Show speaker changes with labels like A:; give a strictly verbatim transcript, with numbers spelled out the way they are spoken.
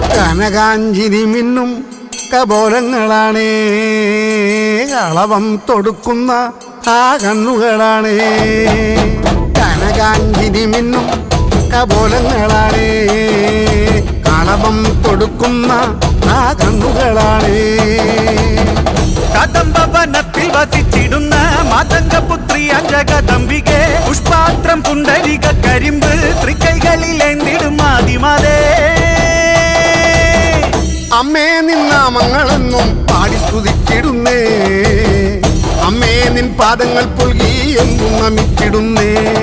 A: കനകാഞ്ചിരി മിന്നും കപോലങ്ങളാണേ കളവം തൊടുക്കുന്ന ആ കണ്ണുകളാണേ കനകാഞ്ചിരി മിന്നും കപോലങ്ങളാണേ കളവം തൊടുക്കുന്ന ആ കണ്ണുകളാണേ
B: കദംബവനത്തിൽ വസിച്ചിടുന്ന മാതംഗപുത്രിയ ജഗദംബികെ പുഷ്പാത്രം പുണ്ടരിക കരിമ്പ് തൃക്കൈകളിലേന്തിടും ആദിമാതേ
A: അമ്മേ നിന്നാമങ്ങളെന്നും പാടി സ്തുതിച്ചിടുന്നേ അമ്മേ നിൻ പാദങ്ങൾ പുൽകി എന്നും നമിച്ചിടുന്നേ